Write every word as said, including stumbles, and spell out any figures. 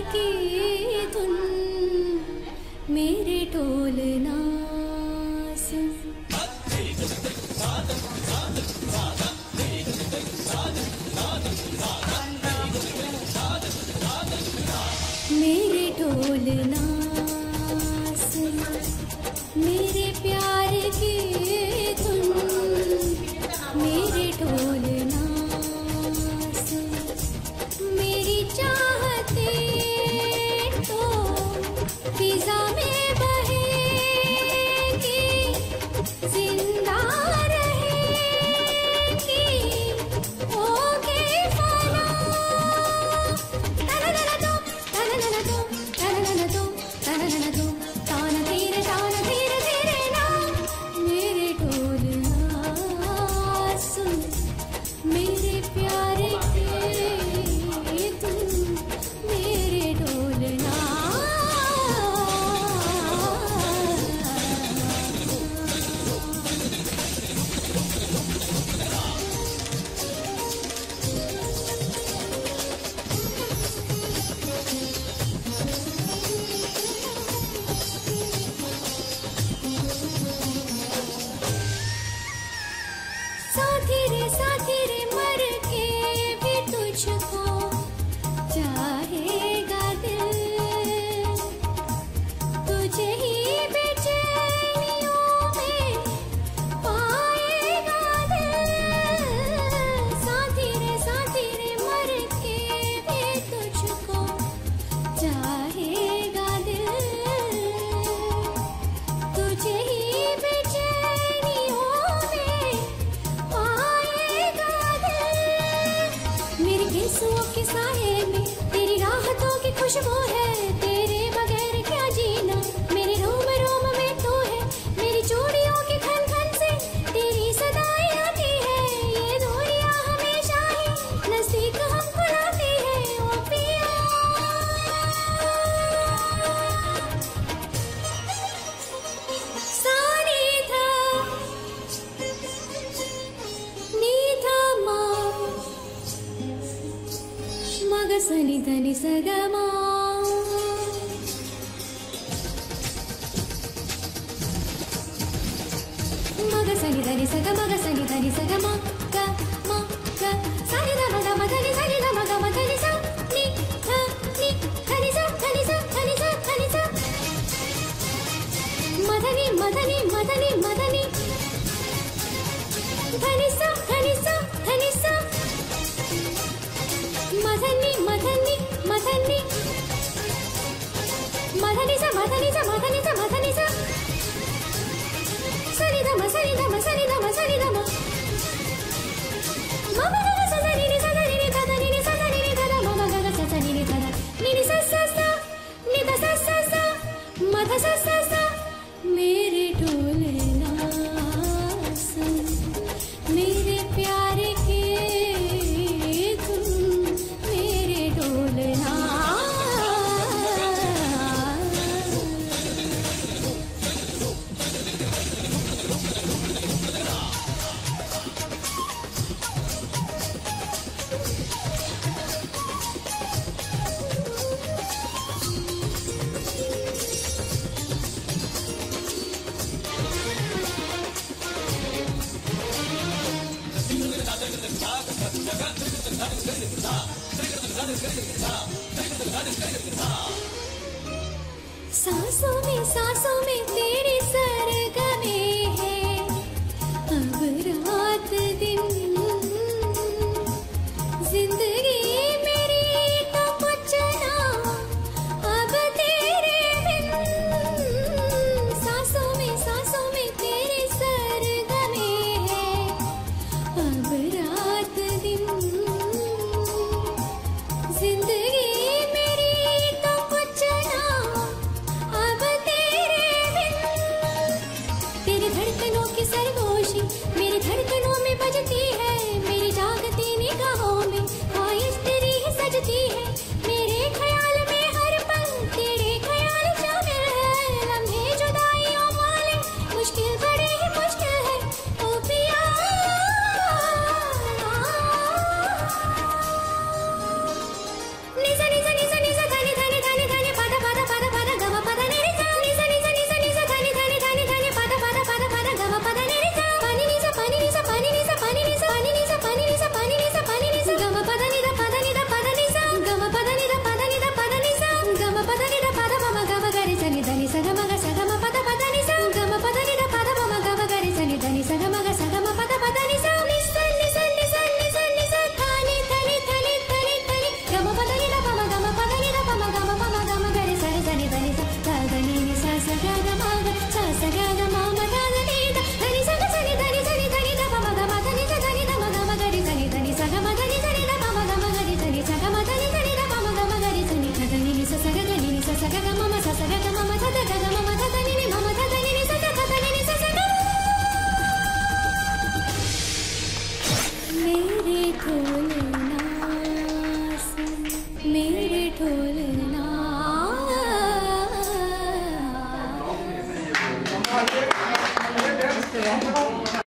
की धुन मेरे ढोलना सुन। मेरे ढोलना सुन मेरे प्यार की धुन मेरे ढोलना सुन। मेरी चाहते तो फिजा में बहेगी जिंदा रहेगी होगी फना। तननन तुम तननन तुम तननन तुम तननन तुम तान धीरे तान धीरे धीरे ना। मेरे ढोलना सुन मेरे प्यारे के तुम मेरे ढोलना। साथी रे साथी रे मर के भी तुझको चाहेगा दिल। तुझे ही बेचैनियों में पाएगा दिल। साथी रे साथी रे मर के भी तुझको चाहेगा दिल। तुझे ही बेचैनियों में पाएगा दिल। मेरे गिरसुओं के साए में तेरी राहतों की खुशबू है। तेरे बगैर क्या जीना मेरे रोम रोम में तू है। मेरी चूड़ियों की खन खन से तेरी सदाएं आती है। ये दूरियां हमेशा ही नजदीक हमको लाती है। ओ पिया सानी था नीधा माँ मग सनि धनि सगमा। मग सनि धनि सग मग सनि धनि सग म ग म ग सनि ध म ग म धनि सनि ध म ग म धनि सा नि ध नि धनि सा धनि सा धनि सा धनि सा मधनि मधनि मधनि मधनि धनि सा धनि सा धनि सा मधनि मधनि मधनि मधनि सा मधनि सा मधनि सा मधनि सा सनि ध म सनि ध म सनि ध म सनि ध म म म ग ग स स नि नि स स नि नि ध ध नि नि स स नि नि ध ध म म ग ग स स नि नि ध ध नि नि स स स नि ध स स स म ध स स स। मेरे ढोलना सुन मेरे प्यारे के तुम मेरे ढोलना। सांसों में सांसों में तेरी सरगमे है अब रात दिन। जिंदगी मेरी तो कुछ ना अब तेरे बिन। सांसों में सांसों में तेरी सरगमे है अब रात दिन। जिंदगी मेरी तो कुछ ना अब तेरे बिन। हाथ